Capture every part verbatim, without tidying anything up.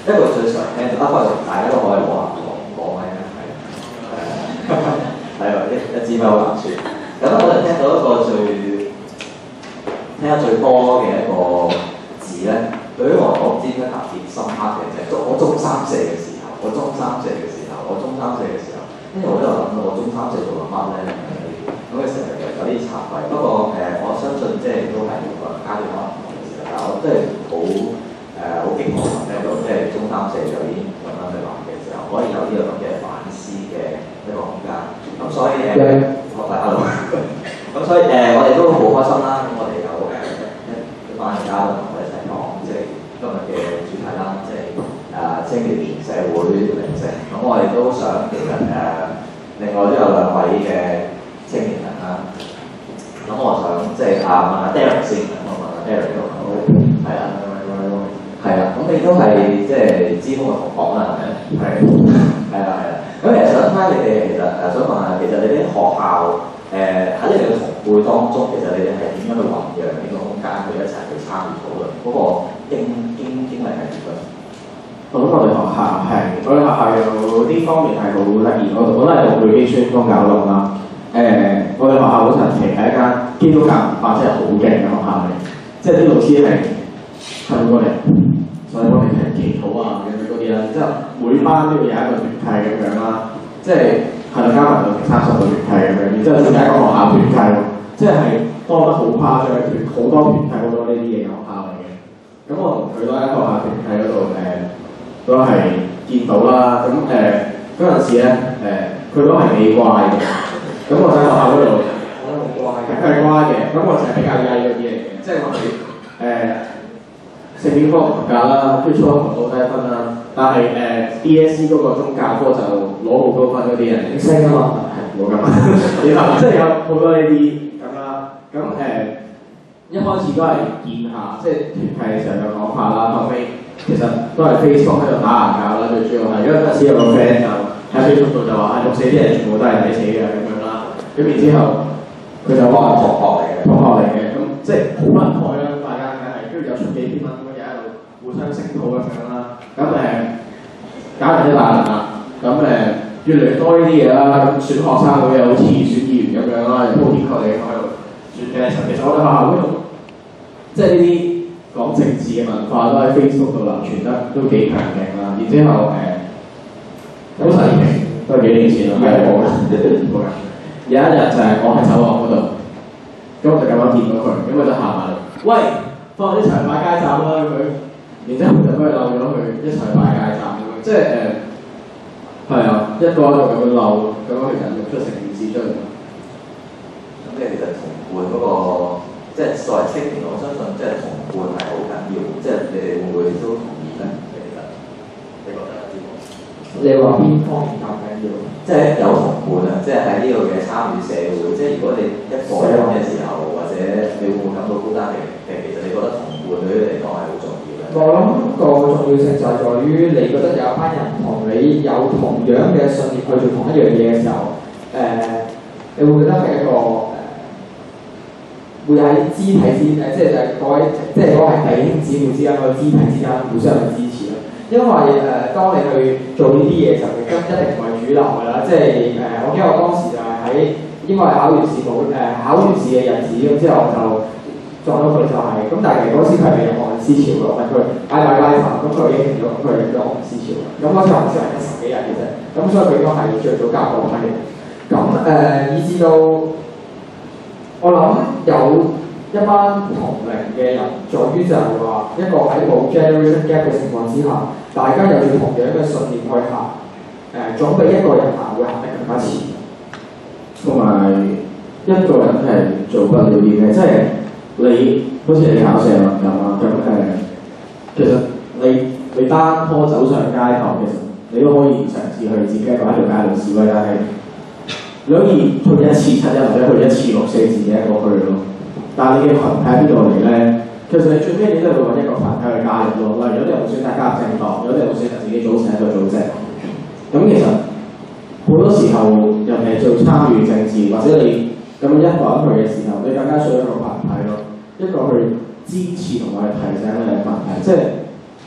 一個最常聽到，啊，不過大家都可以攞下攞攞咪啦，係係喎，一一支咪好難算。咁我就聽到一個最聽得最多嘅一個字咧，對於我我唔知點解特別深刻嘅就係我中三四嘅時候，我中三四嘅時候，我中三四嘅時候，跟住我喺度諗到我中三四做緊乜咧？咁嘅時候有啲慚愧。不過誒、呃，我相信即係都係每個人階段可能唔同嘅時候，但係我真係好誒好激動聽到，即係中三四就已經咁樣去諗嘅時候，可以有呢個咁嘅反思嘅一個空間。咁所以誒，我大家好。咁所以誒、呃，我哋都好開心啦。咁我哋有誒一一班嘅嘉賓同我哋一齊講，即係今日嘅主題啦，即係誒青年社會靈性。咁我哋都想其實誒、呃，另外都有兩位嘅青年人啦。咁我想即係啊問下 Derek 先，我問下 Derek 呢個好係啦，係啦。咁你都係即係知風嘅同學啦，係咪？係係啦係啦。咁其實想睇下你哋其實誒想問下，其實你哋學校誒喺你哋嘅同輩當中，其實你哋係點樣去醖釀呢個空間去一齊去參與討論嗰個經經經歷係點樣？ 我諗我哋學校係，我哋學校有啲方面係好得意，我我都係讀貝基宣宗教路啦。誒、呃，我哋學校好神奇，係一間基督教文化真係好勁嘅學校嚟，即係啲老師係係過嚟，所以我哋係祈禱啊咁樣嗰啲啦，之後每班都會有一個團契咁樣啦，即係係啦加埋到三十個團契咁樣，然之後仲有一個學校團契喎，即係多得好誇張嘅團，好多團契好多呢啲嘢嘅學校嚟嘅。咁我同佢都喺學校團契嗰度誒。都係見到啦，咁誒嗰陣時咧誒，佢、呃、都係幾乖嘅。咁我喺學校嗰度，我都好乖嘅，係乖嘅。咁我就係比較曳嗰啲嚟嘅，即係我哋誒聖經科唔合格啦，跟住初學攞低分啦。但係誒、呃、D S E 嗰個宗教科就攞好高分嗰啲人，應升啊嘛，係冇咁。然後即係有好多呢啲咁啦。咁誒、呃、一開始都係見下，即係團契嘅時候有講下啦，後尾。其實都係 Facebook 喺度打牙鉸啦，最主要係因為嗰陣時有個 friend 就喺 Facebook 度就話係六四啲人全部都係抵死嘅咁樣啦，咁然之後佢就話同學嚟嘅，同學嚟嘅，咁即係好分開啦，大家梗係跟住有出幾篇文咁樣喺度互相聲討咁樣啦，咁誒搞完一大輪啦，咁誒越嚟越多呢啲嘢啦，咁選學生會又好似選議員咁樣啦，又鋪天蓋地喺度選嘅時候，其實我哋學校嗰度即係呢啲。講政治嘅文化都喺 Facebook 度流傳得都幾強勁啦，然之後誒好神奇，都係幾年前啦，係我啦，有一日就係我喺走廊嗰度，咁我就咁啱見到佢，咁我就行埋嚟，喂，放我一齊擺街站啦佢，然之後就俾佢漏咗佢一齊擺街站咁樣，即係誒係啊，一個一個咁樣漏，咁樣去引出成件事出嚟。 咁你其實同輩嗰個。即係作為青年，我相信即係同伴係好緊要，即係你哋會唔會都同意咧？其實你覺得有啲咩？ 你話邊方面咁緊要？ 即係有同伴啊！即係喺呢度嘅參與社會，即係如果你一個人嘅時候，或者你會唔會感到孤單嘅？其實你覺得同伴對於你嚟講係好重要嘅。 我諗個重要性就係在於你覺得有一班人同你有同樣嘅信念去做同一樣嘢嘅時候，誒、呃，你會覺得係一個。會喺肢體之誒，即係就係各位，即係嗰係弟兄姊妹之間個肢體之間互相去支持咯。因為誒、呃，當你去做呢啲嘢嘅時候，你一定唔係主流㗎啦。即係誒、呃，我記得我當時就係喺應該係考完試冇誒考完試嘅日子，咁之後就撞到佢就係、是、咁。但係其實嗰時佢係未有學運思潮㗎，問佢嗌大拉神，咁佢已經停咗，佢係咗學運思潮啦。咁嗰時學運思潮係得十幾日嘅啫，咁所以佢應該係最早加入嘅。咁誒、呃，以至到。我諗有一班同齡嘅人，在於就係話一個喺冇 generation gap 嘅情況之下，大家有住同樣嘅信念去行，誒、呃、總比一個人行會行得更加前。 同埋一個人係做不了啲嘅，即係你好似你考社論咁啊，咁誒、呃，其實你你單拖走上街頭，其實你都可以嘗試去自己一個喺條街度示威，但係。你可以去一次七一或者去一次六四自己一個去咯，但係你嘅群體喺邊度嚟咧？其實你最尾你都係會揾一個群體去加入咯。例如有啲人會選擇加入政黨，有啲人會選擇自己組成一個組織。咁其實好多時候，尤其係做參與政治，或者你咁樣一個人去嘅時候，你更加需要一個群體咯，一個去支持同埋去提醒你嘅群體。即係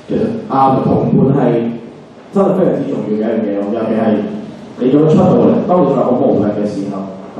其實啊同伴係真係非常之重要嘅一樣嘢咯，尤其係你咁樣出到嚟，當你仲係好無力嘅時候，係。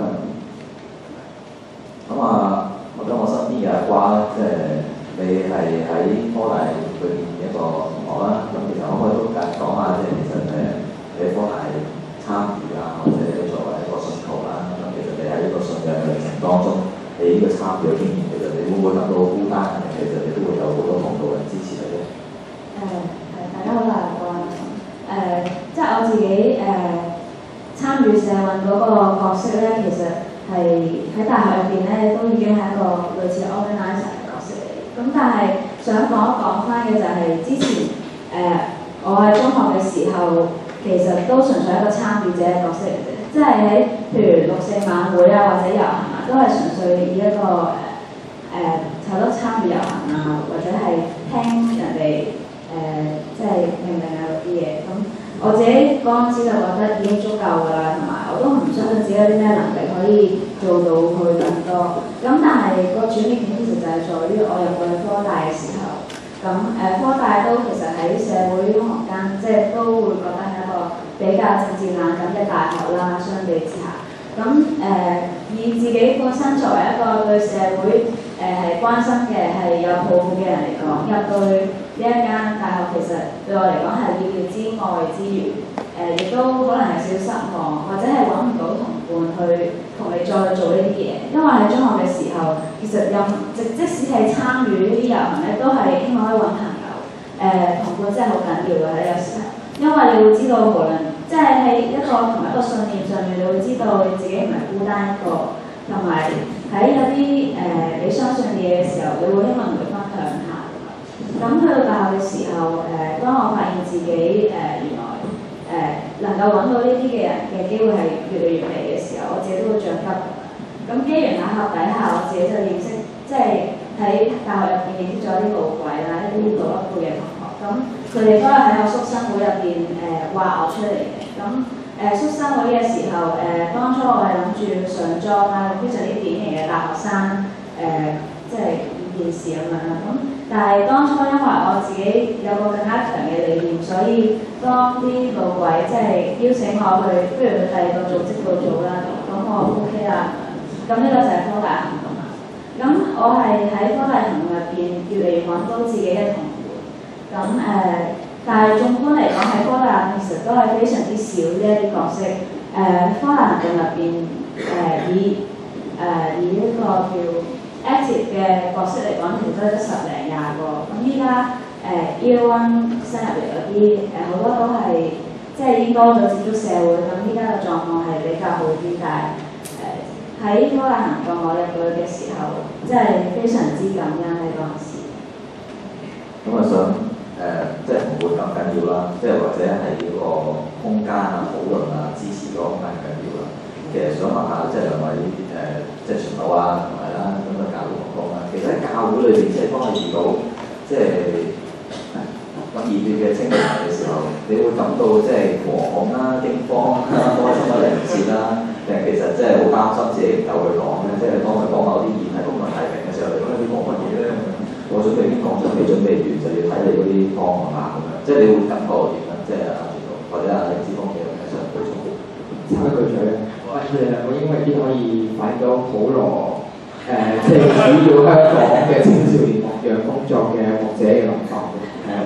咁啊，或者我身邊有一瓜咧，即係你係喺科大裏面一個同學啦。咁其實可唔可以都講講下，即係其實誒你科大參與啊，或者作為一個信徒啦，咁其實你喺呢個信仰嘅歷程當中，你呢個參與嘅經驗，其實你會唔會感到孤單？其實你都會有好多同道人支持你咧。 誒係，大家好，我係郭亞彤。誒，即係我自己誒、呃、參與社運嗰個角色咧，其實係喺大學入邊咧，都已經係一個類似 organizer 嘅角色嚟。咁但係想講一講翻嘅就係之前誒、呃、我喺中學嘅時候，其實都純粹係一個參與者嘅角色嚟嘅，即係喺譬如六四晚會啊或者遊行啊，都係純粹以一個誒誒係咯參與遊行啊，或者係聽人哋。誒、呃，即係命令啊嗰啲嘢，咁我自己嗰陣時就覺得已經足夠㗎啦，同埋我都唔相信自己有啲咩能力可以做到佢更多。咁但係個轉捩點其實就係在於我入去科大嘅時候，咁誒、呃、科大都其實喺社會中學間，即係都會覺得係一個比較政治冷感嘅大學啦，相比之下。咁誒、呃、以自己個身作為一個對社會誒係、呃、關心嘅係有抱負嘅人嚟講，入到去呢一間大學其實對我嚟講係意料之外之餘，誒、呃、亦都可能係少少失望，或者係揾唔到同伴去同你再去做呢啲嘢。因為喺中學嘅時候，其實任即即使係參與呢啲遊行咧，都係希望可以揾朋友。誒、呃、同伴真係好緊要嘅喺有時候，因為你會知道無論即係喺一個同一個信念上面，你會知道你自己唔係孤單一個，同埋喺有啲誒、呃、你相信嘅嘢嘅時候，你會希望同佢分享下。咁去到大學嘅時候，誒、呃、當我發現自己誒、呃、原來誒、呃、能夠揾到呢啲嘅人嘅機會係越嚟越微嘅時候，我自己都會着急。咁機緣巧合底下，我自己就認識，即係喺大學入邊認識咗啲老鬼啦，一啲老一輩嘅同學。咁佢哋都係喺我宿生會入邊誒挖我出嚟嘅。咁誒、呃、宿生會嘅時候，誒、呃、當初我係諗住上莊啦，非常之典型嘅大學生誒、呃，即係件事咁樣啦。咁但係當初因為我自己有個更加強嘅理念，所以當啲老鬼即係邀請我去，不如去第二個組織度做啦。咁我 O K 啦。咁呢個就係科大行動啦。咁我係喺科大行動入邊越嚟越揾到自己嘅同伴。咁誒、呃，但係縱觀嚟講，喺科大其實都係非常之少呢一啲角色。誒、呃，科大行動入邊誒以誒、呃、以呢個叫 active 嘅角色嚟講，其實都係得十零廿個。咁依家誒 year one 新入嚟嗰啲誒好多都係即係已經多咗接觸社會，咁依家嘅狀況係比較好啲，但係誒喺科大行動我入到去嘅時候，即係非常之感恩喺嗰陣時。 咁啊想誒、呃，即係同伴咁緊要啦，即係或者係呢個空間啊、討論啊、支持嗰個空間緊要啦。其實想問下，即係兩位誒、呃，即係傳道啊，同埋啦，咁啊教會同工啦。其實喺教會裏邊，即係當你遇到即係咁熱烈嘅青年人嘅時候，你會感到即係惶恐啦、驚慌啦、開心啦、嚟唔切啦，定係其實即係好擔心自己唔夠去講咧？即係當佢講某啲議題公民提名嘅時候，你覺得你講乜嘢咧？我準備已經講咗，未準備完就要睇你嗰啲方案啦咁樣，即係你會感覺點咧？即係阿傳道或者阿李子峰嘅有咩想補充？ 插一句嘴，我佢哋兩個應該啲可以反映到普羅誒，即係主要香港嘅青少年牧養工作嘅牧者嘅諗法嘅。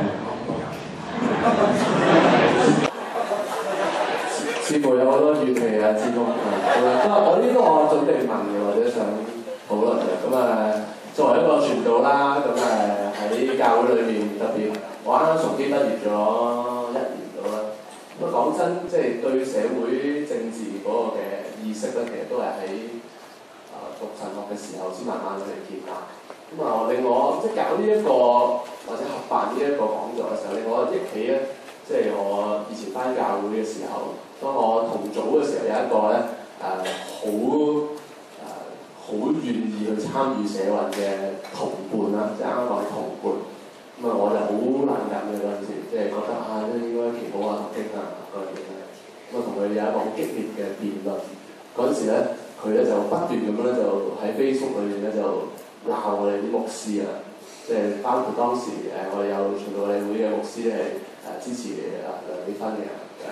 似乎有好多語氣啊，子峰啊，咁啊，我呢個我準備問嘅，或者想討論嘅，咁啊。作為一個傳道啦，咁誒喺教會裏面特別，我啱啱從經畢業咗一年到啦。咁啊講真，即係對社會政治嗰個嘅意識咧，其實都係喺誒讀神學嘅時候先慢慢去建立。咁啊令我即係搞呢一個或者合辦呢一個講座嘅時候，令我憶起咧，即係我以前返教會嘅時候，當我同組嘅時候有一個咧誒好。好願意去參與社運嘅同伴啦，即係啱啱講係同伴。咁啊，我就好冷感嘅嗰陣時，即係覺得啊，都應該祈禱啊、讀經啊嗰樣嘢咧。咁啊，同佢有一個好激烈嘅辯論。嗰陣時咧，佢咧就不斷咁樣咧就喺 Facebook 裏面咧就鬧我哋啲牧師啊。咁即係包括當時誒、呃、我哋有循道理會嘅牧師係誒支持啊梁美芬嘅誒，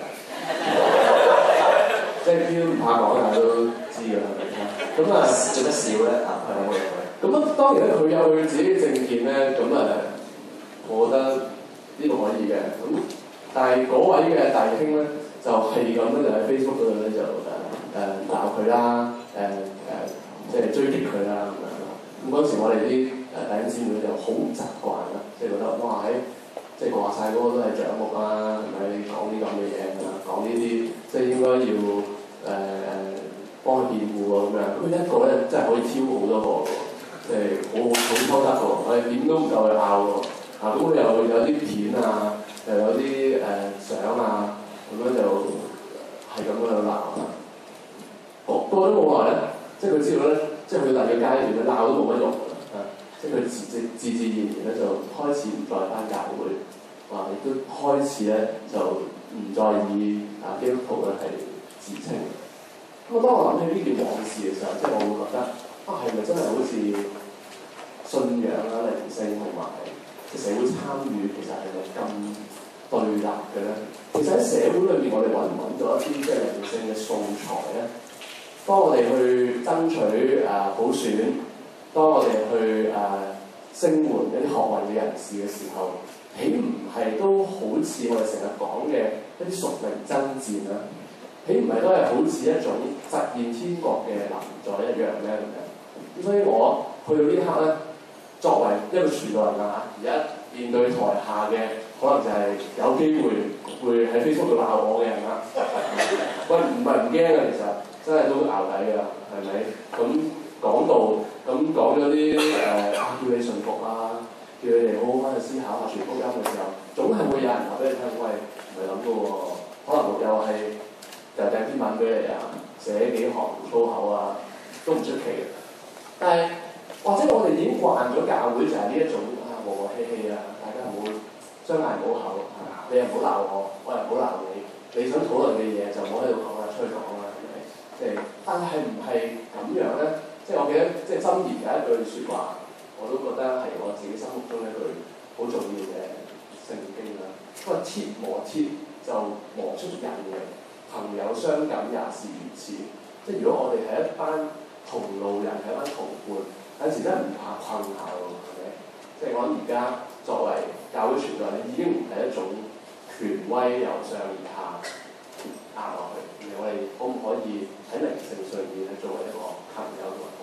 即係都唔怕講，大家都知㗎啦，係咪先？咁啊做乜笑咧？啊，係冇嘢佢。 咁啊，當然咧，佢有佢自己嘅政見咧，咁誒，我覺得呢個可以嘅。咁但係嗰位嘅弟兄咧，就係咁咧，就喺 Facebook 嗰度咧就誒誒鬧佢啦，誒、呃、誒、呃、即係追擊佢啦咁樣。咁嗰時我哋啲誒弟兄姊妹就好唔習慣啦，即係覺得哇喺即係話晒嗰個都係長目啦，係咪講啲咁嘅嘢啊？講呢啲即係應該要誒誒、呃、幫佢辯護喎咁樣。咁一個咧真係可以挑好多個喎。即係好好抽得喎，我哋點都唔夠佢拗喎，啊咁又有啲片啊，又有啲誒、呃、相啊，咁樣就係咁樣鬧啊。過過咗冇耐咧，即係佢知道咧，即係佢第二個階段咧鬧都冇乜用㗎啦，啊，即係佢自自自自然然咧就開始唔再返教會，啊亦都開始咧就唔再以啊基督徒咧係自稱。咁啊，當我諗起呢件往事嘅時候，即係我會覺得。啊，係咪真係好似信仰啦、靈性同埋社會參與，其實係咪咁對立嘅咧？其實喺社會裏面，我哋揾唔揾到一啲即係靈性嘅素材咧？當我哋去爭取誒、呃、普選，當我哋去誒、呃、聲援一啲學運嘅人士嘅時候，豈唔係都好似我哋成日講嘅一啲屬靈爭戰啦？豈唔係都係好似一種實現天國嘅臨在一樣咧？咁樣？所以我去到呢一刻咧，作為一個傳道人啊，而家面對台下嘅可能就係有機會會喺 Facebook 度鬧我嘅人啦。喂，唔係唔驚啊，其實真係都淆底㗎，係咪？咁講到咁講咗啲誒，叫你順服啊，叫你哋好好翻去思考下傳福音嘅時候，總係會有人話俾你聽，喂，唔係咁㗎喎，可能又係又掟篇文俾你啊，寫幾行粗口啊，都唔出奇嘅。但係，或者我哋已經慣咗教會就係呢一種啊和和氣氣啊，大家唔好相嗌唔好口，你又唔好鬧我，我又唔好鬧你，你想討論嘅嘢就唔好喺度講啦，出去講啦，係咪？即係，但係唔係咁樣咧？即係我記得，即係箴言有一句説話，我都覺得係我自己心目中一句好重要嘅聖經啦。佢話鐵磨鐵就磨出刃嘅，朋友相感也是如此。即係如果我哋係一班同路人係一班同伴，有時真係唔怕困下喎，係咪？即係我諗而家作為教會傳道人，已經唔係一種權威由上而下壓落去，而我哋可唔可以喺靈性上面係作為一個朋友同埋同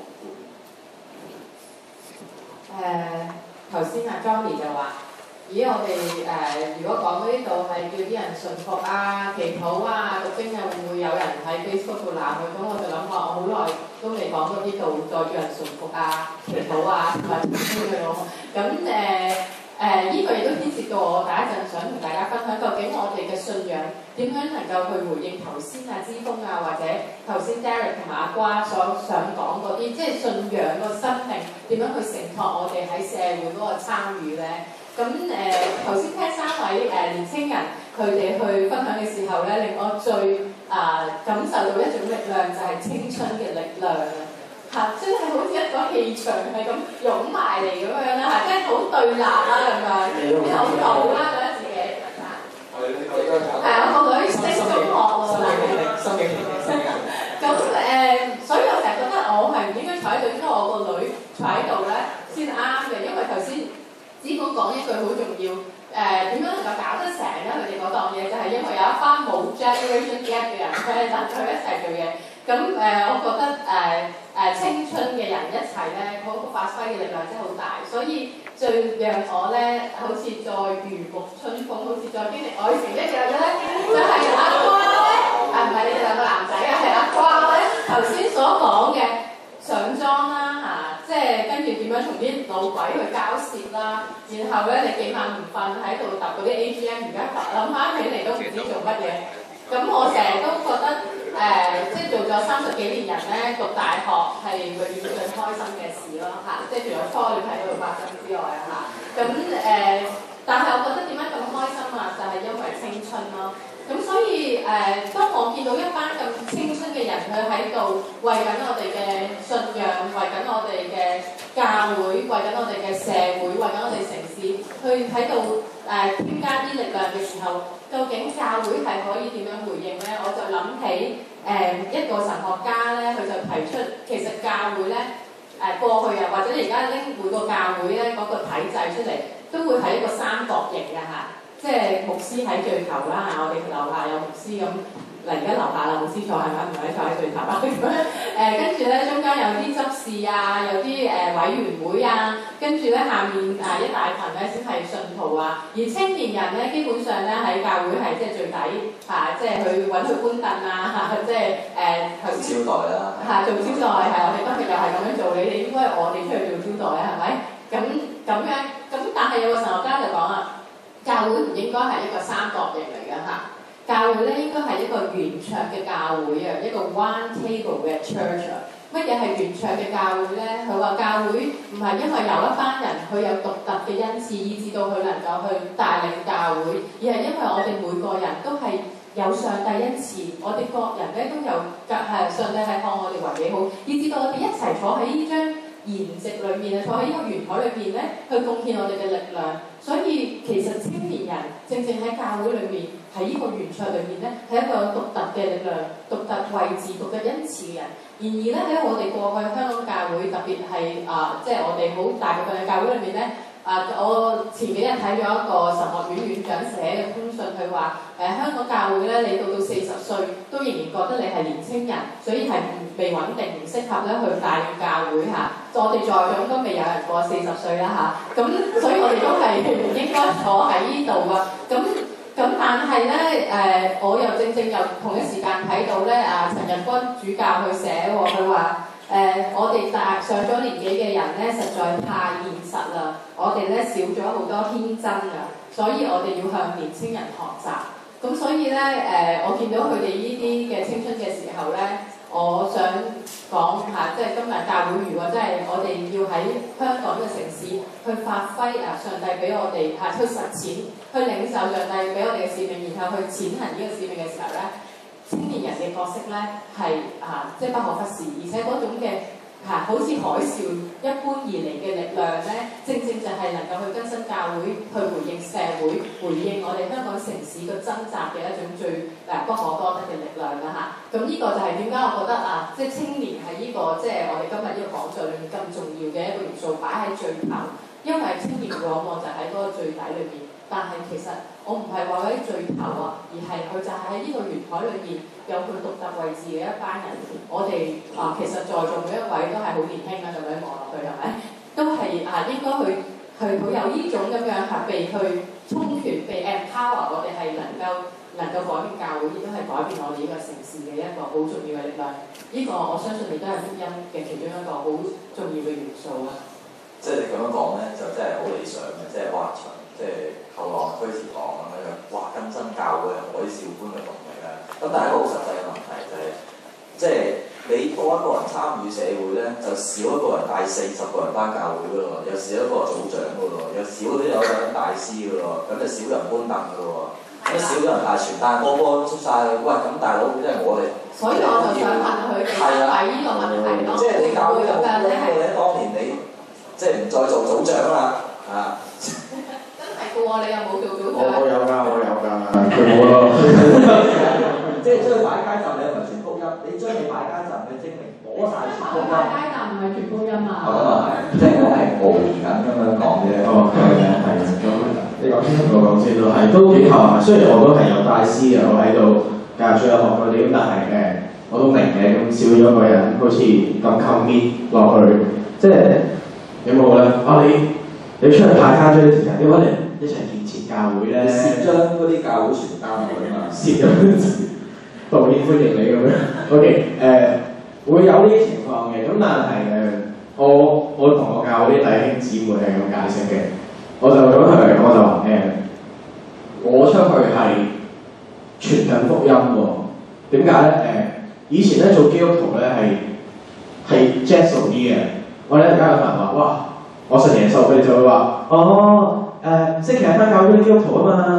伴？誒，頭先阿 Johnny 就話：咦，我哋誒、呃、如果講呢度係叫啲人順服啊、祈禱啊、讀經啊，會唔會有人喺 Facebook 度鬧佢？咁我就諗話，我好耐都未講過呢度再叫人順服啊、祈禱啊，同埋咁樣咯。咁誒誒，呢個亦都牽涉到我第一陣想同大家分享，究竟我哋嘅信仰點樣能夠去回應頭先啊之鋒啊，或者頭先 Derek 同埋阿瓜所想講嗰啲，即係信仰個生命點樣去承托我哋喺社會嗰個參與咧？咁誒頭先聽三位誒、呃、年青人佢哋去分享嘅時候咧，令我最啊、呃、感受到一種力量，就係、是、青春嘅力量啊！嚇，真係好似一個氣場係咁湧埋嚟咁樣啦嚇，真係好對立啦咁樣，你好老啦覺得自己嚇。係啊，個女升中學喎嗱。心境心境咁誒，所以我成日覺得我係唔應該坐喺度，應該我個女坐喺度咧先啱嘅，因為頭先。只管講一句好重要，誒、呃、點樣能夠搞得成咧？佢哋嗰檔嘢就係因為有一班冇 generation gap 嘅人咧，等佢一齊做嘢。咁誒、呃，我覺得誒誒、呃、青春嘅人一齊咧，嗰、那個發揮嘅力量真係好大。所以最讓我咧，好似再如沐春風，好似再經歷愛情一樣嘅咧，就係、是、阿瓜咧，啊唔係你哋兩個男仔啊，係阿瓜咧頭先所講嘅上妝啦嚇。即係跟住點樣同啲老鬼去交涉啦，然後咧你幾晚唔瞓喺度揼嗰啲 A G M， 而家諗翻起嚟都唔知做乜嘢。咁我成日都覺得誒、呃，即係做咗三十幾年人咧，讀大學係永遠最開心嘅事咯嚇。即係除咗初戀喺嗰度發生之外啊嚇。咁誒、呃，但係我覺得點解咁開心啊？就係、是、 係因為青春咯。咁所以誒、呃，當我見到一班咁青春嘅人，佢喺度為緊我哋嘅信仰，為緊我哋嘅教會，為緊我哋嘅社會，為緊我哋城市，去喺度誒添加啲力量嘅時候，究竟教會係可以點樣回應咧？我就諗起誒、呃、一個神學家咧，佢就提出其實教會咧誒、呃、過去啊，或者而家拎每個教會咧嗰、那個體制出嚟，都會係一個三角形嘅嚇。即係牧師喺最頭啦嚇，我哋樓下有牧師咁，嗱而家樓下啦，牧師坐係咪？唔係坐喺最頭啦咁樣。誒跟住咧中間有啲執事啊，有啲誒、呃、委員會啊，跟住咧下面啊一大群咧先係信徒啊。而青年人咧基本上咧喺教會係即係最底嚇、啊，即係去揾佢搬凳啊嚇，即係誒頭先招待啦嚇做招待係，我哋今日又係咁樣做，你哋應該係我哋出去做招待啊，係咪？咁咁樣咁，但係有個神學家就講啊。教會唔應該係一個三角形嚟嘅嚇，教會咧應該係一個圓桌嘅教會啊，一個 one table 嘅 church 啊。乜嘢係圓桌嘅教會咧？佢話教會唔係因為有一班人佢有獨特嘅恩賜，以至到佢能夠去帶領教會，而係因為我哋每個人都係有上帝恩賜，我哋各人咧都有係上帝係看我哋為己好，以至到我哋一齊坐喺呢張筵席裏面啊，坐喺呢個圓台裏邊咧，去貢獻我哋嘅力量。所以其實青年人正正喺教會裏面，喺呢個圓桌裏面咧，係一個有獨特嘅力量、獨特位置、獨特恩賜嘅人。然而咧喺我哋過去香港教會，特別係啊，即係我哋好大部分嘅教會裏面咧。啊！我前幾日睇咗一個神學院院長寫嘅通訊，佢話誒香港教會咧，你到到四十歲都仍然覺得你係年青人，所以係未穩定，唔適合咧去帶領教會嚇。我哋在場都未有人過四十歲啦嚇，咁、啊、所以我哋都係唔應該坐喺呢度噶。咁咁但係咧誒，我又正正又同一時間睇到咧啊，陳日君主教去寫喎，佢話。誒、呃，我哋大上咗年紀嘅人咧，實在太現實啦。我哋咧少咗好多天真啊，所以我哋要向年青人學習。咁所以咧，誒、呃，我見到佢哋呢啲嘅青春嘅時候咧，我想講下，即係今日教會如果真係我哋要喺香港嘅城市去發揮啊，上帝俾我哋嚇去實踐，去領受上帝俾我哋嘅使命，然後去踐行呢個使命嘅時候咧。青年人嘅角色咧係啊，即係不可忽視，而且嗰種嘅嚇、啊、好似海嘯一般而嚟嘅力量咧，正正就係能夠去更新教會，去回應社會，回應我哋香港城市嘅掙扎嘅一種最誒、啊、不可多得嘅力量啦嚇。咁、啊、呢個就係點解我覺得啊，即係青年係呢、這個即係我哋今日呢個講座裏面咁重要嘅一個元素，擺喺最頭，因為青年往往就喺嗰個最底裏面。但係其實我唔係話喺最頭啊，而係佢就係喺呢個圓台裏面有佢獨特位置嘅一班人。我哋啊，其實在座每一位都係好年輕啊，咁樣望落去係咪？都係啊，應該去去好有呢種咁樣係被去充權、被 empower， 我哋係能夠能夠改變教會，亦都係改變我哋呢個城市嘅一個好重要嘅力量。呢、這個我相信亦都係福音嘅其中一個好重要嘅元素啊。 即係你咁樣講咧，就真係好理想嘅，即係哇！即係後浪推前浪咁樣，哇！更新教會係海嘯般嘅動力啊！咁但係一個好實際嘅問題就係、是，即係你多一個人參與社會咧，就少一個人帶四十個人返教會噶咯，又少一個組長噶咯，又少啲有個人大師噶咯，咁就少人搬凳噶咯，咁少咗人帶傳單，個個出晒去，喂！咁大佬即係我哋， 所以我就想問佢哋係呢個問題咯， 即係你教會有冇因為咧當年你即係唔再做組長啦啊？ 你有冇做組長？ 我有㗎，我有㗎，佢冇咯。 即係將佢擺街站，你唔係傳福音，你將你擺街站嘅精明攞晒傳福音。 擺街站唔係傳福音啊！ 哦，咁啊係，即係我係傲緊咁樣講啫。 哦，係嘅，係嘅。咁你講先，我講先都係都幾頭痕。雖然我都係有帶師嘅，我喺度教書有學嗰啲，但係誒我都明嘅。咁少咗個人，好似咁扣面落去，即係有冇咧？啊你你出去派家追啲人，你揾嚟。一齊建設教會咧，攝將嗰啲教會傳單去啊嘛，攝咗導演歡迎你咁樣。OK， 誒、呃、會有呢啲情況嘅，咁但係誒、呃、我我同我教啲弟兄姊妹係咁解釋嘅，我就咁係我就話誒、呃，我出去係傳緊福音喎。點解咧？誒、呃、以前咧做基督徒咧係係 gentle 啲嘅，我咧而家有人話哇，我信耶穌，佢哋就會話哦。誒、呃，星期日翻教會啲基督徒啊嘛，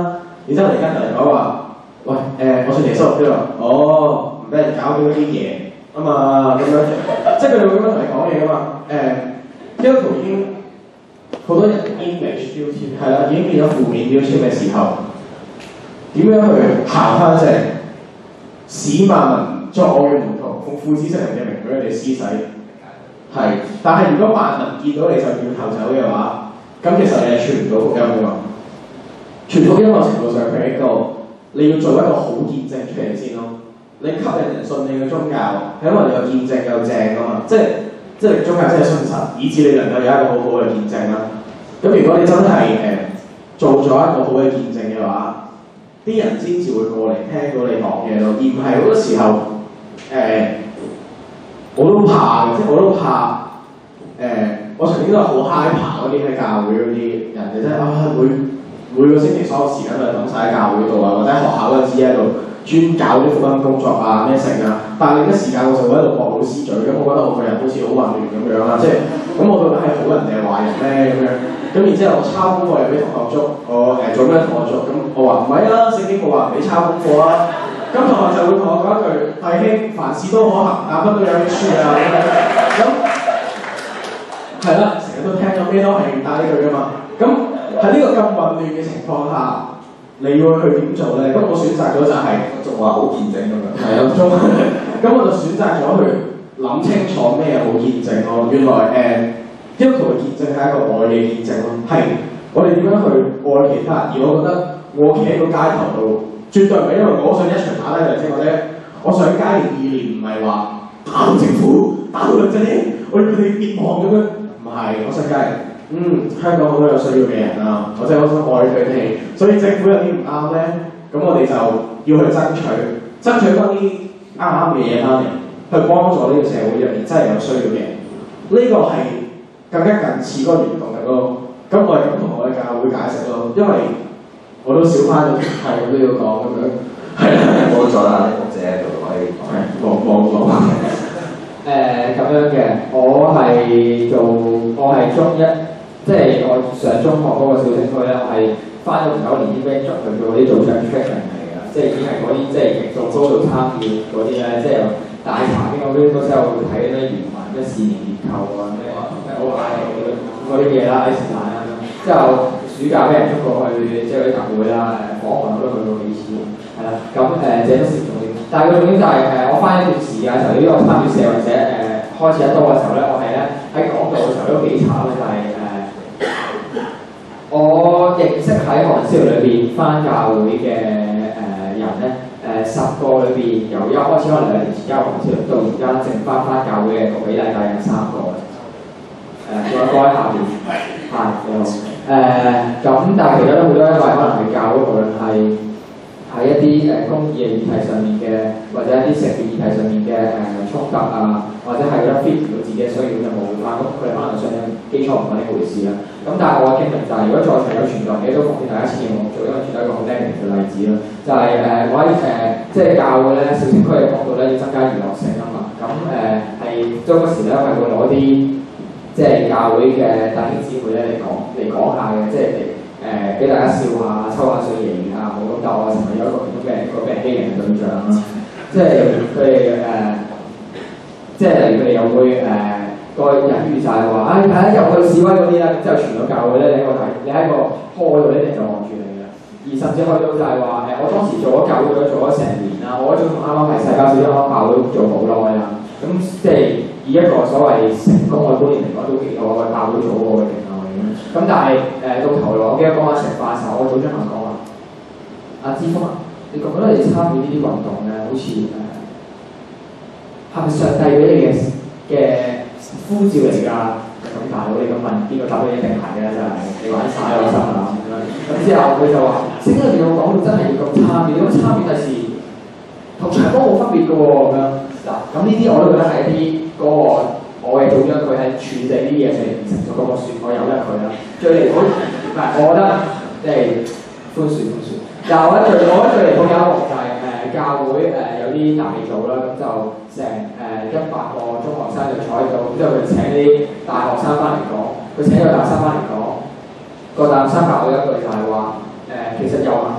然之後突然間同人講話，喂誒、呃，我信耶穌，佢話哦，唔俾人搞到啲嘢啊嘛，咁樣，即係佢哋會咁樣同你講嘢噶嘛。誒，基督徒已經好多人 image 標籤係啦，已經變咗負面標籤嘅時候，點樣去行翻正？使萬民作我嘅門徒，奉父子聖靈嘅名俾佢哋施洗。係，但係如果萬民見到你就掉頭走嘅話，咁其實你係傳唔到福音㗎嘛。傳福音某程度上係一個你要做一個好見證出嚟先咯。你吸引人信你嘅宗教，係因為你個見證夠正㗎嘛。即係即係宗教真係信神，以致你能夠有一個好好嘅見證啦。咁如果你真係誒、呃、做咗一個好嘅見證嘅話，啲人先至會過嚟聽到你講嘢咯，而唔係好多時候誒、呃，我都怕嘅，即係我都怕誒、呃，我曾經都係好害怕嗰啲喺教會嗰啲人嘅，即係啊每每個星期所有時間都係等晒喺教會度啊，或者學校嗰陣時喺度專搞啲福音工作啊咩成啊，但係另一時間我就會喺度駁老師嘴，咁我覺得我個人好似好混亂咁樣啦，即係咁我到底係好人定係壞人咧咁樣？咁然之後我抄功課又俾同學捉，我誒、呃、做咩同學捉？咁我話唔係啊，聖經冇話唔俾抄功課啊。咁同學就會同我講一句：弟兄，凡事都可行，但不都有益處啊。咁係啦，成日都聽咗咩都係帶呢句噶嘛。咁喺呢個咁混亂嘅情況下，你要去點做咧？咁我選擇咗就係仲話好見證咁樣。 係啊，中。咁我就選擇咗去諗清楚咩好見證咯。原來誒。呃基督徒嘅見證係一個愛嘅見證咯，係我哋點樣去愛其他人？而我覺得我企喺個街頭度，絕對唔係因為我想一場打低兩隻，或者我上街嘅意念唔係話打到政府、打到兩隻咧，我要佢哋滅亡咁樣。唔係，我上街，嗯，香港好多有需要嘅人啊，我真係好想愛佢哋，所以政府有啲唔啱咧，咁我哋就要去爭取，爭取翻啲啱啱嘅嘢翻嚟，去幫助呢個社會入面真係有需要嘅人。呢、這個係更加近似嗰個原動力咯，咁我係咁同我嘅教會解釋咯，因為我都少翻咗係我都要講咁樣，係啦，冇咗啦，啲牧者喺度可以講，冇冇冇。 誒咁樣嘅，我係做我係中一，即係我上中學嗰個小升區咧，我係翻咗九年啲 band 去做啲做唱 training 嚟㗎，即係已經係嗰啲即係做高度參與嗰啲咧，即係大茶邊嗰啲都之後會睇啲咩原文、咩視連結構啊咩。我嗌嗰啲嘢啦，喺時間啦，之後暑假俾人捉過去，即係嗰啲教會啦，誒訪問我都去過幾次，係啦，咁誒這都是重點。但係個重點就係、是、誒、呃，我翻一段時間嘅時候，呢個參與社或者誒、呃、開始得多嘅時候咧，我係咧喺講道嘅時候都幾慘嘅，就係、是、誒、呃、我認識喺韓燒裏邊翻教會嘅誒、呃、人咧，誒、呃、十個裏邊由一開始可能兩年前加入韓燒，到而家剩翻翻教會嘅個比例大約三個。誒，仲有個喺下邊，係你好。誒，咁但係其實都好多，因為可能係教會，無論係喺一啲誒公義嘅議題上面嘅，或者一啲社會議題上面嘅誒衝突啊，或者係覺得 fit 唔到自己嘅需要就冇翻，咁佢哋可能信仰基礎唔係呢回事啦。咁但係我嘅經歷就係、是，如果在場有傳道人，亦都奉勸大家千祈唔好做，因為傳道一個好 negative 嘅例子啦。就係、是、誒、呃，我喺誒、呃、即係教會咧，小城區嘅講道咧，要增加娛樂性啊嘛。咁誒係周不時咧，係會攞啲。即係教會嘅弟兄姊妹咧嚟講嚟講下嘅，即係嚟誒俾大家笑下、抽下水型啊，好咁。但我成日有一個咁嘅一個被欺凌嘅對象啦，即係佢哋誒，即係例如佢哋又會誒、呃、個隱喻就係話，唉睇下入去示威嗰啲啦，之後傳到教會咧，你喺個睇，你喺個開度咧，一定就望住你嘅。而甚至去到就係話誒，我當時做咗教會做咗成年啦，我嗰種啱啱係世界小一啱教會做好耐啦，咁即係。以一個所謂成功嘅觀念嚟講，都幾好，我教會做好我嘅定位咁。咁但係誒、呃、到頭來，我記得講下食飯嘅時候，我組長同我講話：阿之鋒啊，你覺唔覺得你參與呢啲運動咧，好似誒係咪上帝俾你嘅嘅呼召嚟㗎？咁大佬你咁問，邊個答到一定係嘅？就係、是、你玩晒我心啦咁樣。咁之後佢就話：聖經裏邊有講到真係要咁參與，咁參與第時同唱歌冇分別嘅喎咁樣。嗱，咁呢啲我都覺得係一啲。嗰、那個我嘅組長佢係處理啲嘢上嚟，成咗嗰個算我由得佢啦。最離譜唔係，我覺得即係寬恕寬恕。但係我覺得最我覺得最離譜有一幕就係、是、誒、呃、教會誒、呃、有啲大組啦，咁就成誒一百個中學生就坐喺度，之後佢請啲大學生翻嚟講，佢請個大學生翻嚟講，個大學生教我一句就係話誒，其實遊行示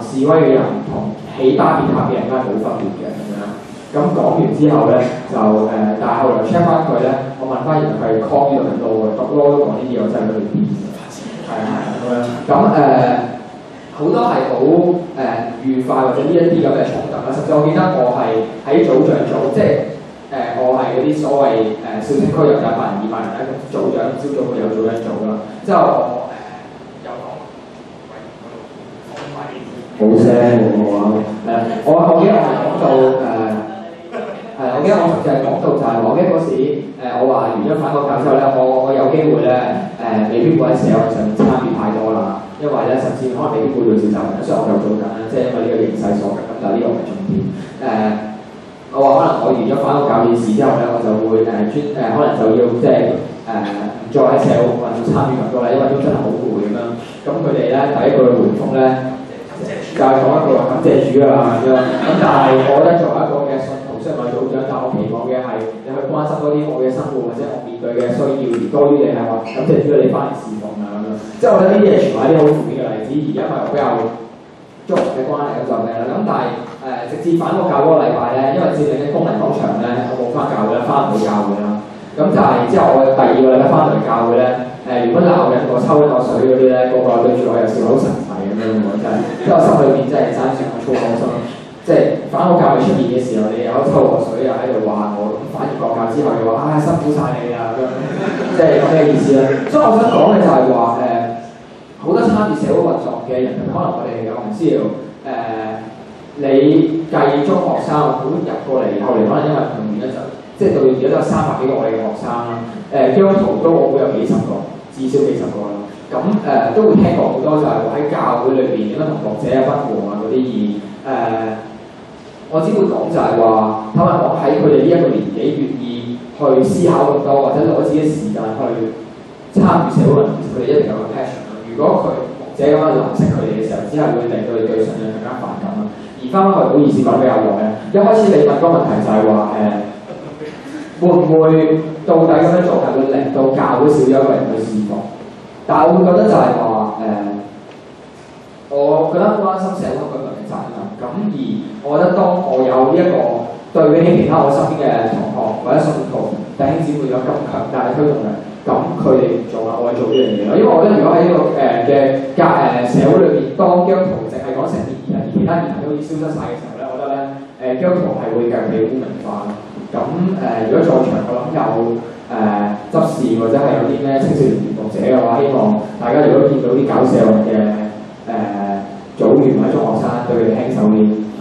示威嘅人同起巴別塔嘅人都係冇分別嘅咁樣。咁講完之後咧，就誒、呃，但係後來 check 翻佢咧，我問翻原來佢係 call 呢度嘅 law 嘅，讀 law 都講呢啲嘢，我真係覺得癲嘅。係啊係啊咁樣。咁誒好多係好誒愉快或者呢一啲咁嘅衝突啦。甚至我記得我係喺組長組，即係誒、呃、我係嗰啲所謂誒小城區有一百人、二百人咧，咁組長朝早會有組長組啦。之後我誒有講冇聲喎我誒，我我記得我係講到誒。係，我記得我就係講到就係我記得嗰時誒，我話完咗反國教之後咧，我我有機會咧誒、呃，未必會喺社會上面參與太多啦，因為咧甚至可能未必會做召集人，所以我就做緊啦，即係因為呢個形勢所逼咁，但係呢個唔係重點誒、呃。我話可能我完咗反國教件事之後咧，我就會誒專誒，可能就要即係誒唔再喺社會運動參與咁多啦，因為都真係好攰咁樣。咁佢哋咧第一句回覆咧就係講一句話感謝主啊咁樣。咁但係我覺得作為一個嘅信徒，雖然我係組長，但我期望嘅係你去關心多啲我嘅生活或者我面對嘅需要，而多於你係話感謝主你翻嚟侍奉啊咁樣。即係我覺得呢啲嘢全部係啲好負面嘅例子，而因為我比較中學嘅關係咁就咩啦。咁但係誒、呃、直至反國教嗰個禮拜咧，因為佔領嘅工人廣場咧，我冇翻教會啦，翻唔到教會啦。咁就係之後我第二個禮拜翻嚟教會咧，誒原本鬧緊我抽緊我水嗰啲咧，個個對住我又笑好神奇咁樣喎，真係。即係我心裏邊真係爭上個粗口心。即係反國教未出現嘅時候，你又抽我水又喺度話我，咁反而國教之後又話唉、哎、辛苦晒你啊咁樣，即係咁嘅意思啦。所以我想講嘅就係話誒，好、呃、多參與社會運作嘅人，可能我哋我唔知道誒、呃，你計中學生咁入過嚟，後嚟可能因為唔同原因就，即係到而家都有三百幾個我哋嘅學生啦。誒基督徒都我估有幾十個，至少幾十個啦。咁誒、呃、都會聽過好多就係話喺教會裏邊點樣同牧者啊、不和啊嗰啲而誒。我只會講就係話，坦白講喺佢哋呢一個年紀願意去思考咁多，或者攞自己時間去參與社會運動，佢哋一定有個 passion。如果佢牧者咁樣藍色佢哋嘅時候，只係會令到佢哋對信仰更加反感啦。而翻返去唔好意思講比較耐咧，一開始你問個問題就係話誒，會唔會到底咁樣做係會令到教會少咗一個人去侍奉？但係我會覺得就係話誒，我覺得關心社會嗰個嘅責任。咁而我覺得當我有呢、這、一個對比起其他我身邊嘅同學或者信徒弟兄姊妹有咁強大嘅推動力，咁佢哋唔做啦，我係做呢樣嘢咯。因為我覺得如果喺呢、這個誒嘅教誒社會裏邊，當基督徒淨係講成年而其他議題都已消失晒嘅時候咧，我覺得咧誒基督徒係會繼續被污名化咯。咁誒、呃、如果在場我諗有誒、呃、執事或者係有啲咩青少年活動者嘅話，希望大家如果見到啲搞社運嘅誒。呃組員或者中學生對佢哋輕手啲，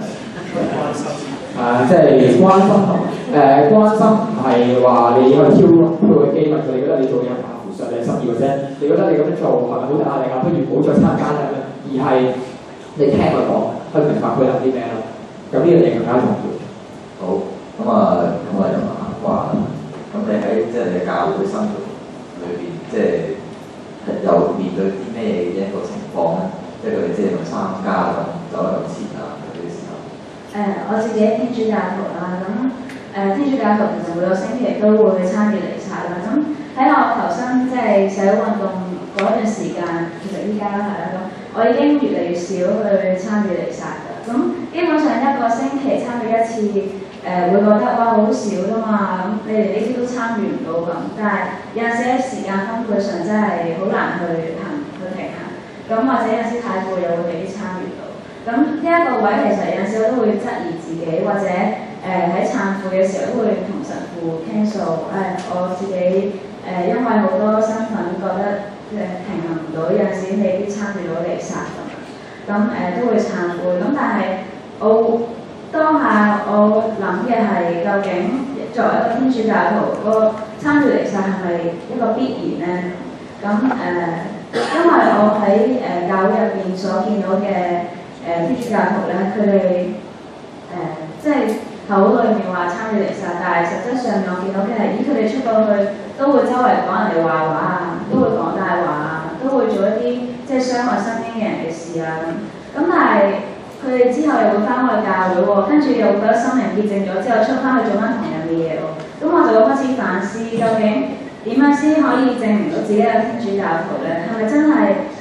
啊，即係關心同誒、呃、關心唔係話你去挑挑佢機密，你覺得你做嘢合乎常理心意或者你覺得你咁樣做係咪好大壓力啊？不如唔好再參加啦，而係你聽佢講，去明白佢諗啲咩咯。咁呢樣嘢更加重要。 好，咁啊，咁我就問下話，咁你喺即係你教會生活裏邊，即係又面對啲咩嘅一個情況咧？即係佢哋即係去參加咁走得咁前啊嗰啲時候。 誒、呃，我自己天主教徒啦，咁誒、呃、天主教徒其實每個星期都會參與彌撒啦。咁喺我投身即係社會運動嗰段時間，其實依家係啦，咁我已經越嚟越少去參與彌撒㗎。咁基本上一個星期參與一次，誒、呃、會覺得哇好少㗎嘛，咁你哋呢啲都參與唔到咁。但係有陣時喺時間分配上真係好難去行去平衡。咁或者有陣時太攰又會未必參與到，咁呢一個位其實有陣時我都會質疑自己，或者誒喺懺悔嘅時候都會同神父傾訴，誒、哎、我自己誒、呃、因為好多身份覺得誒平衡唔到，有陣時未必參與到彌撒咁，咁誒、呃、都會懺悔，咁但係我當下我諗嘅係究竟作為一個天主教徒，個參與彌撒係咪一個必然咧？咁誒。呃因為我喺誒、呃、教會入邊所見到嘅誒天主教徒咧，佢哋誒即係口裏面話參與彌撒，但係實質上我見到嘅係，咦佢哋出到去都會周圍講人哋壞話啊，都會講大話啊，都會做一啲即係傷害身邊嘅人嘅事啊咁。咁但係佢哋之後又會翻去教會喎，跟住又會覺得心靈潔淨咗之後出翻去做翻同樣嘅嘢喎。咁我就會開始反思究竟點樣先可以證明到自己係天主教徒咧？係咪真係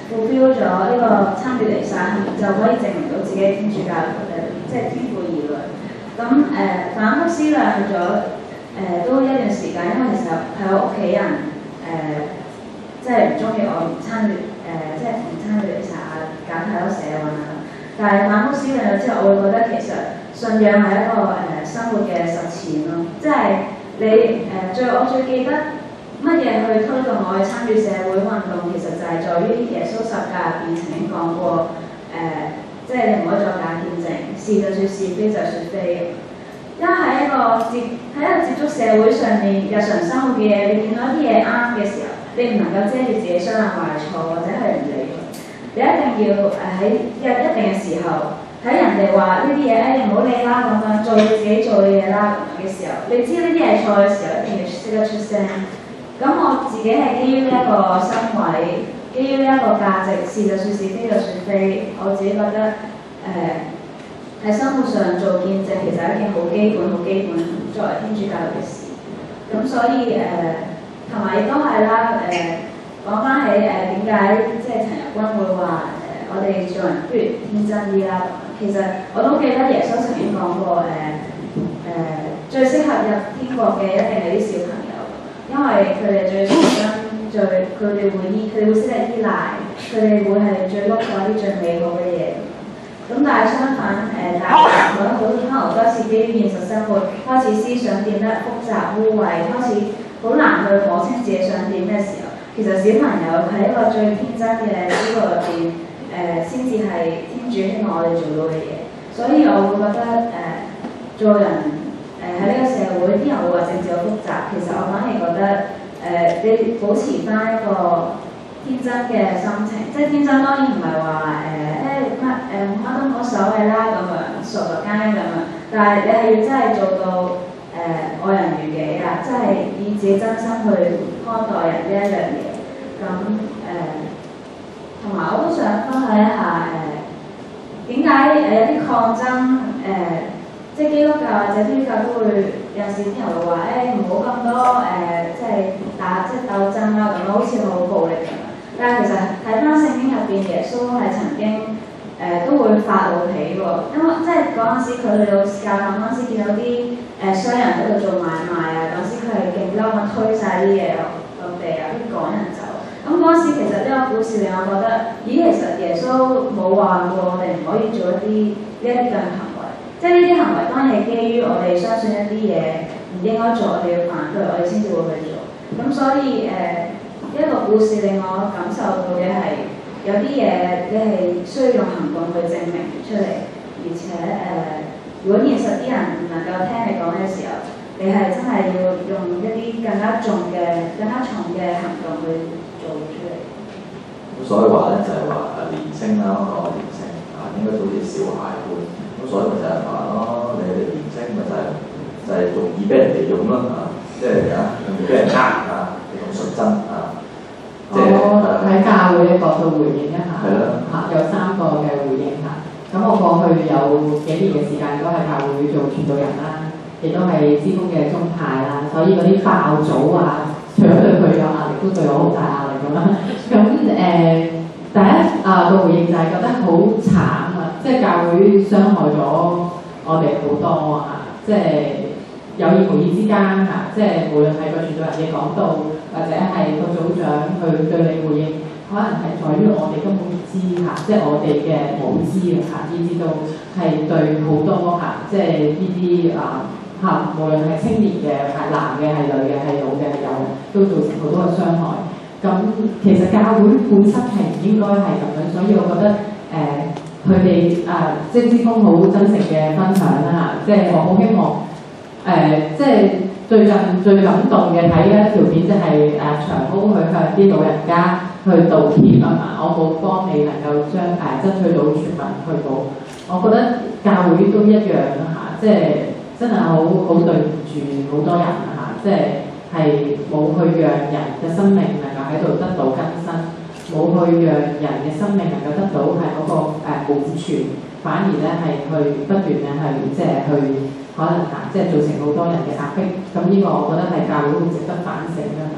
fulfill 咗呢個參與彌撒，就可以證明到自己天主教誒即係天父兒女。咁誒、呃、反覆思量咗誒、呃、都一段時間，因為其實係我屋企人誒、呃、即係唔中意我唔參與誒、呃、即係唔參與彌撒啊，搞太多社運啊。但係反覆思量咗之後，我會覺得其實信仰係一個誒、呃、生活嘅實踐咯，即係你誒、呃、最我最記得乜嘢去推動我去參與社會運動，其實就係在於耶穌十架入邊曾經講過誒。呃即係你唔可以作假見證，是就説是，非就説非。因為喺一個接喺一個接觸社會上面日常生活嘅嘢，你見到一啲嘢啱嘅時候，你唔能夠遮住自己雙眼壞錯，或者係唔理佢。你一定要誒喺有一定嘅時候，喺人哋話呢啲嘢，誒你唔好理啦咁樣，做你自己做嘅嘢啦咁樣嘅時候，你知呢啲係錯嘅時候，一定要識得出聲。咁我自己係基於呢一個身位。基於呢一個價值，是就説是，非就説非。我自己覺得誒喺、呃、生活上做見證，其實係一件好基本、好基本作為天主教嘅事。咁所以誒，同埋亦都係啦誒，講翻起誒點解即係陳日君會話誒、呃，我哋做人不如天真啲啦。其實我都記得耶穌曾經講過誒誒、呃呃，最適合入天國嘅一定係啲小朋友，因為佢哋最純真。最佢哋會依，佢哋會識得依賴，佢哋會係最碌過啲最美好嘅嘢。咁但係相反，誒大人覺得好可能多次基於現實生活，開始思想變得複雜污穢，開始好難去摸清自己想點嘅時候，其實小朋友喺一個最天真嘅呢個入邊，誒先至係天主希望我哋做到嘅嘢。所以我會覺得誒、呃、做人誒喺呢個社會，啲人會話政治好複雜，其實我反而覺得。誒、呃，你保持翻一個天真嘅心情，即係天真當然唔係話誒誒乜誒乜都冇所謂啦咁樣傻樂間咁樣，但係你係要真係做到誒、呃、愛人如己啊，即係以自己真心去看待人呢一樣嘢。咁誒，同、呃、埋我都想分享一下誒點解誒有啲抗爭誒。呃即係基督教或者天主教都會有時啲人會話誒唔好咁多誒、呃，即係打即係鬥爭啦咁樣，好似好暴力咁樣。但係其實睇翻聖經入邊，耶穌係曾經誒、呃、都會發怒起喎，因為即係嗰陣時佢去到教堂嗰陣時，見到啲誒商人喺度做買賣啊，嗰陣時佢係勁嬲咁推晒啲嘢落落地啊，啲趕人走。咁嗰陣時其實呢個故事令我覺得，咦其實耶穌冇話過我哋唔可以做一啲呢一啲咁嘅行為。即係呢啲行為當然係基於我哋相信一啲嘢唔應該做，我哋要反對，我哋先至會去做。咁所以誒、呃，一個故事令我感受到嘅係有啲嘢你係需要用行動去證明出嚟，而且誒、呃，如果現實啲人唔能夠聽你講嘅時候，你係真係要用一啲更加重嘅、更加重嘅行動去做出嚟。 咁所以話咧就係話誒年青啦，我講年青啊，應該好似小孩般。咁所以咪就係話咯，你哋年青咪就係、是、就係、是、容易俾人哋用咯啊，即係啊容易俾人呃啊，你咁純真啊。即係我喺教會嘅角度回應一下，嚇的有三個嘅回應嚇。咁我過去有幾年嘅時間都喺教會做傳道人啦，亦都係資工嘅宗派啦，所以嗰啲爆組啊，除咗對佢有壓力，都對我好大壓力咁啦。咁誒、呃，第一啊個回應就係覺得好慘啊，即係教會傷害咗我哋好多啊，即係有意無意之間嚇，即係無論係個傳道人嘅講道，或者係個組長去對你回應，可能係在於我哋根本唔知嚇，即係我哋嘅無知嚇，以至到係對好多嚇，即係呢啲啊嚇，無論係青年嘅、係男嘅、係女嘅、係老嘅、係幼嘅，都造成好多嘅傷害。咁其實教會本身係唔應該係咁樣，所以我覺得誒佢哋啊，即係之鋒好真誠嘅分享啦，即係我好希望誒、呃，即係最近最感動嘅睇一條片，就係誒長毛去向啲老人家去道歉啊嘛，我冇幫你能夠將誒、呃、爭取到全民去保，我覺得教會都一樣啦嚇，即係真係好好對唔住好多人啊嚇，即係。係冇去讓人嘅生命能夠喺度得到更新，冇去讓人嘅生命能夠得到係嗰、那個誒保存，反而咧係去不斷嘅係即係去可能嚇，即係造成好多人嘅壓迫。咁呢個我覺得係教會會值得反省㗎嘛。第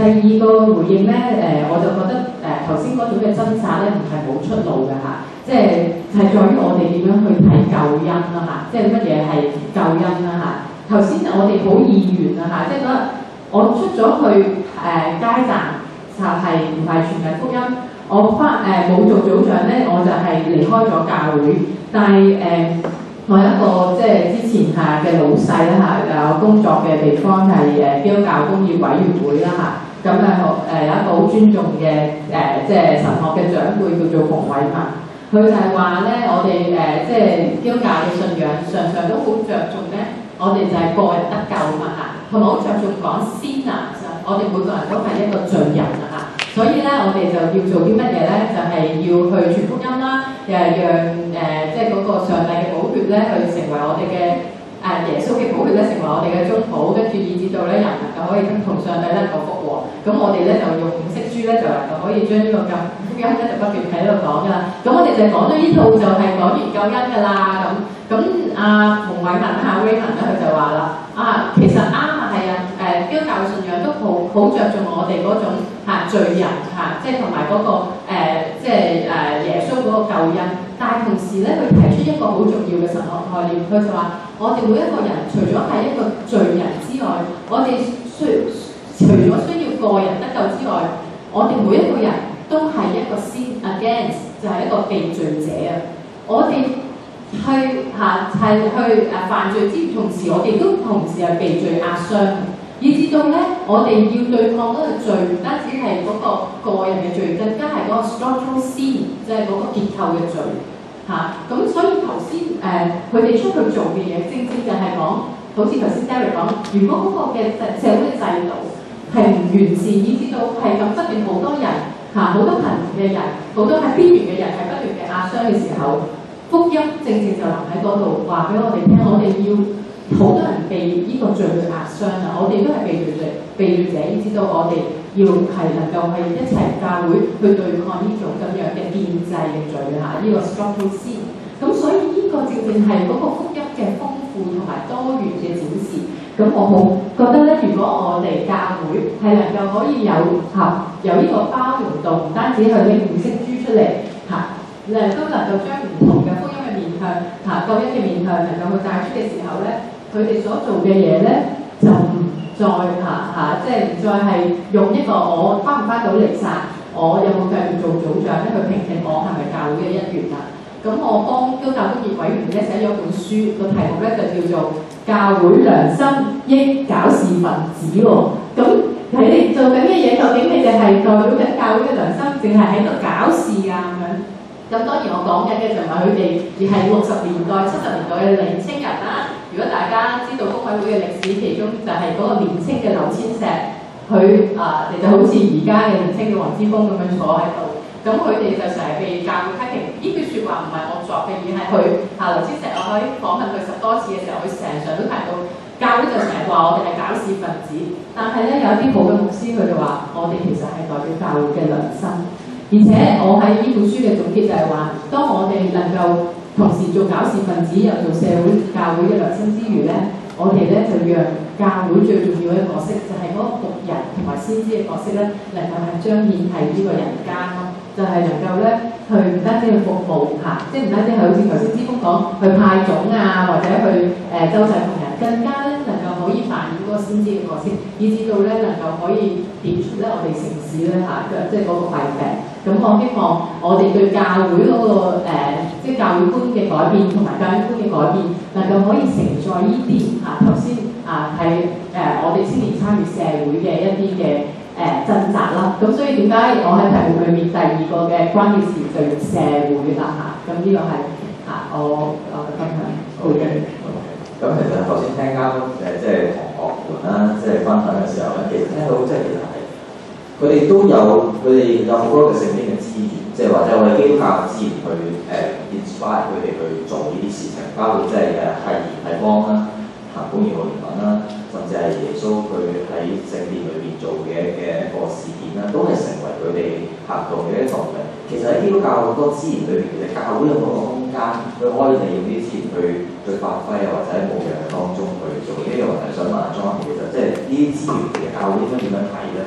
第二個回應咧，誒、我就覺得誒頭先嗰種嘅掙扎咧，唔係冇出路嘅嚇，即係係在於我哋點樣去睇救恩啦嚇，即係乜嘢係救恩啦嚇。頭先我哋好意願啊嚇，即係覺得我出咗去誒、街站就係唔係傳遞福音，我翻誒冇做組長咧，我就係離開咗教會，但係誒。呃我有一個即係之前下嘅老細啦嚇，誒我工作嘅地方係誒基督教工業委員會啦嚇，咁誒誒有一個好尊重嘅誒即係神學嘅長輩叫做馮偉文，佢就係話咧，我哋誒即係基督教嘅信仰常常都好着重咧，我哋就係個人得救啊嘛嚇，同埋好着重講 sinners，我哋每個人都係一個罪人啊嚇。所以咧，我哋就要做啲乜嘢咧？就係、是、要去傳福音啦，誒讓誒、呃、即係嗰個上帝嘅寶血咧，去成為我哋嘅誒耶穌嘅寶血咧，成為我哋嘅中保，跟住以至到咧人能夠可以同上帝咧個復和。咁我哋咧就用五色書咧，就能夠可以將呢個咁福音咧就不斷喺度講㗎啦。咁我哋就講咗呢套就係講完救恩㗎啦。咁咁阿馮偉文啊 Raymond 咧，佢就話啦，啊其實啱啊，係啊，誒基督教信仰都好好着重我哋嗰種。嚇罪人嚇，即係同埋嗰個、呃、即係誒、呃、耶穌嗰個救恩。但係同時咧，佢提出一個好重要嘅神學概念，佢就話：我哋每一個人除咗係一個罪人之外，我哋需除咗需要個人得救之外，我哋每一個人都係一個 sin against，就係一個被罪者啊！我哋去嚇係去誒犯罪之同時，我哋都同時係被罪壓傷。以至到咧，我哋要對抗嗰個罪，唔單止係嗰個個人嘅罪，更加係嗰個 structural sin，即係嗰個結構嘅罪嚇。咁、啊、所以頭先誒佢哋出去做嘅嘢，正正就係講，好似頭先 Derek 講，如果嗰個嘅社會嘅制度係唔完善，以至到係咁不斷好多人嚇，好、啊、多貧窮嘅人，好多喺邊緣嘅人係不斷嘅壓傷嘅時候，福音正正就留喺嗰度，話俾我哋聽，我哋要。好多人被呢個罪去壓傷啊！我哋都係被罪罪被罪者，知道我哋要係能夠係一齊教會去對抗呢種咁樣嘅建制嘅罪嚇，呢、這個 structural sin。咁所以呢個正正係嗰個福音嘅豐富同埋多元嘅展示。咁我好覺得咧，如果我哋教會係能夠可以有嚇有呢個包容度，唔單止去拎五色珠出嚟嚇，誒都能夠將唔同嘅福音嘅面向嚇救恩嘅面向能夠去帶出嘅時候咧。佢哋所做嘅嘢咧，就唔再嚇嚇，即係唔再係用一個我翻唔翻到嚟曬，我有冇繼續做組長咧去評定我係咪教會嘅一員啦。咁我幫基督教工業委員咧寫咗本書，個題目咧就叫做《教會良心益搞事分子》喎。咁你哋做緊嘅嘢，究竟你哋係代表緊教會嘅良心，定係喺度搞事啊咁樣？咁當然我講緊嘅就唔係佢哋，而係六十年代、七十年代嘅年青人啦。如果大家知道工委會嘅歷史，其中就係嗰個年青嘅劉千石，佢啊，你、呃、就好似而家嘅年青嘅黃之鋒咁樣坐喺度。咁佢哋就成日被教會批評，呢句説話唔係我作嘅，而係佢啊劉千石，我可以訪問佢十多次嘅時候，佢成日都提到教會就成日話我哋係搞事分子。但係咧有啲好嘅牧師佢就話，我哋其實係代表教會嘅良心。而且我喺呢本書嘅總結就係話，當我哋能夠同時做搞事分子又做社會教會嘅良心之餘咧，我哋咧就讓教會最重要嘅角色就係嗰個僕人同埋先知嘅角色咧，能夠係彰顯係呢個人間咯，就係、是、能夠咧去唔單止去服務嚇，即係唔單止係好似頭先之鋒講去派種啊，或者去誒、呃、周濟窮人，更加咧能夠可以扮演嗰個先知嘅角色，以至到咧能夠可以點出咧我哋城市咧嚇嘅即係嗰個弊病。咁我希望我哋對教會嗰、那個、呃、即係教會觀嘅改變同埋教會觀嘅改變，能夠可以承載呢啲嚇頭先啊係誒我哋青年參與社會嘅一啲嘅誒掙扎啦。咁所以點解我喺題目裏面第二個嘅關鍵詞就用社會啦嚇？咁、啊、呢個係嚇、啊、我我嘅分享。好嘅。 咁其實頭先聽啱誒即係同學們啦，即係分享嘅時候咧，其實聽到即係其實係。佢哋都有，佢哋有好多嘅聖經嘅資源，即係或者我哋基督教嘅資源去誒、呃、inspire 佢哋去做呢啲事情，包括即係誒係鹽係光啦，行公義和憐憫啦，甚至係耶穌佢喺聖殿裏邊做嘅嘅一個事件啦，都係成為佢哋行動嘅一個動力。其實喺基督教好多資源裏邊，其實教會有好多空間，佢可以利用呢啲資源去去發揮啊，或者喺牧養當中去做。呢個問題想問阿 John，其實即係呢啲資源其實教會應該點樣睇咧？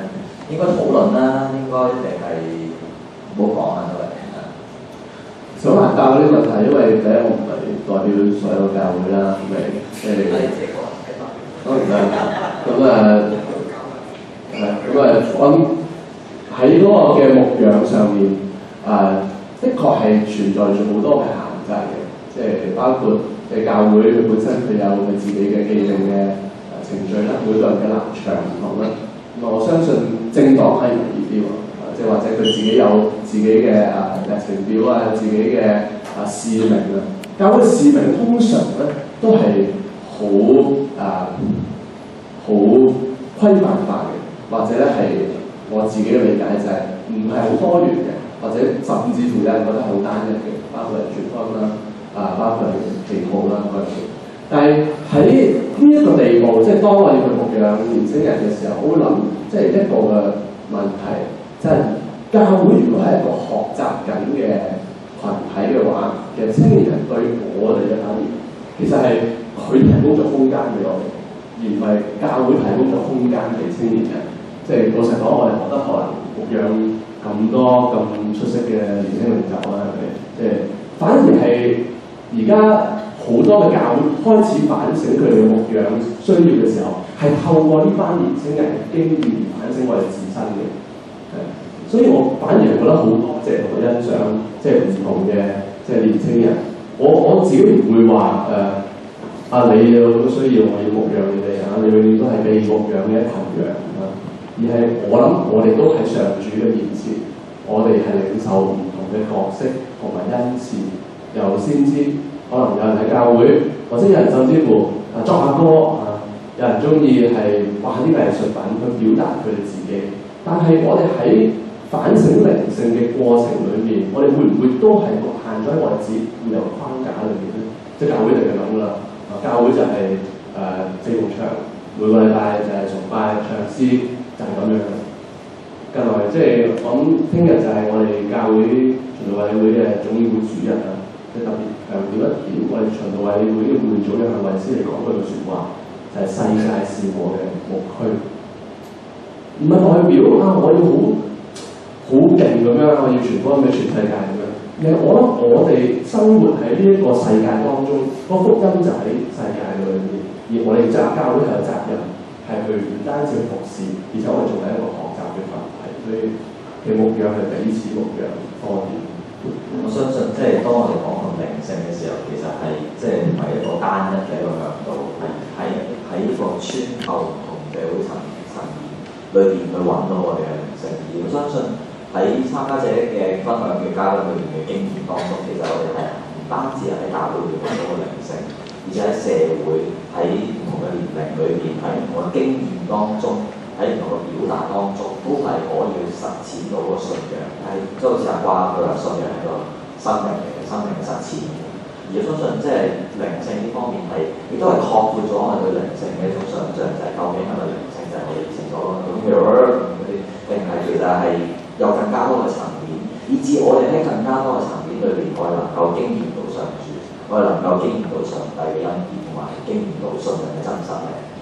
應該討論啦，應該定係唔好講啦都係。 想難答嗰啲問題，因為第一我唔係代表所有教會啦，咁咪即係當然啦，咁啊係咁啊，我諗喺嗰個嘅牧養上面，啊的確係存在住好多嘅限制嘅，即係包括即係教會佢本身佢有佢自己嘅既定嘅程序啦，每個人嘅立場唔同啦。咁我相信政黨係容易啲喎，即係或者佢自己有自己嘅啊日程表啊，自己嘅啊使命啊。教會使命通常咧都係好啊好規範化嘅，或者咧係我自己嘅理解就係唔係好多元嘅，或者甚至乎有人覺得係好單一嘅，包括係傳福音啦，啊包括係祈禱啦嗰樣嘢。但係喺呢一個地步，即係當我要去牧養年青人嘅時候，我會諗，即係一個嘅問題，即係教會如果係一個學習緊嘅群體嘅話，其實青年人對我哋嘅反應，其實係佢提供咗空間俾我哋，而唔係教會提供咗空間俾青年人。即係老實講，我哋學得可能牧養咁多咁出色嘅年輕領袖啦，係咪？即係反而係而家。好多嘅教會開始反省佢哋嘅牧養需要嘅時候，係透過呢班年青人嘅經驗而反省我哋自身嘅。係，所以我反而係覺得好多謝同埋欣賞，即係唔同嘅即係年青人。我我自己唔會話誒啊，你有好多需要，我要牧養你哋啊，你永遠都係被牧養嘅一群羊啊。而係我諗，我哋都喺上主嘅面前，我哋係領受唔同嘅角色同埋恩賜，由先知。可能有人喺教會，或者有人甚至乎啊作下歌啊，有人中意係畫啲藝術品去表達佢哋自己。但係我哋喺反省靈性嘅過程裏面，我哋會唔會都係局限咗喺我哋自己有框架裏面咧？即係教會就係咁噶啦，啊教會就係誒四牧場，每個禮拜就係崇拜唱詩，就係、是、咁樣嘅。近來即係我諗聽日就係我哋教會傳道委會嘅總會會主日啊。即係特別強調一點，我哋循道衛理會嘅會組長向衛斯嚟講嗰句説話，就係、是、世界是我嘅牧區，唔係代表啊我要好好勁咁樣，我要傳福音俾全世界咁樣。而係我諗我哋生活喺呢一個世界當中，個福音就喺世界裏面，而我哋教教會係有責任，係去唔單止去服侍，而且我哋仲係一個學習嘅群體，所以嘅牧養係彼此牧養多啲。 我相信即係當我哋講到靈性嘅時候，其實係即係唔係一個單一嘅一個向度，係喺喺呢個穿透唔同社會層層面裏邊去揾到我哋嘅靈性。而我相信喺參加者嘅分享嘅嘉賓裏邊嘅經驗當中，其實我哋係唔單止係喺教會裏揾到個靈性，而且喺社會喺唔同嘅年齡裏邊，喺唔同嘅經驗當中。喺唔同嘅表達當中，都係可以去實踐到個信仰。係即係好似阿瓜佢話，信仰係個生命嚟嘅，生命嘅實踐。而我相信即係靈性呢方面係，亦都係擴闊咗我哋對靈性嘅一種想像，就係、是、究竟係咪靈性就係我哋以前所講嗰啲嗰啲，定係其實係有更加多嘅層面，以至我哋喺更加多嘅層面裏邊，我哋能夠經驗到上主，我哋能夠經驗到上帝嘅恩典，同埋經驗到信仰嘅真實咧。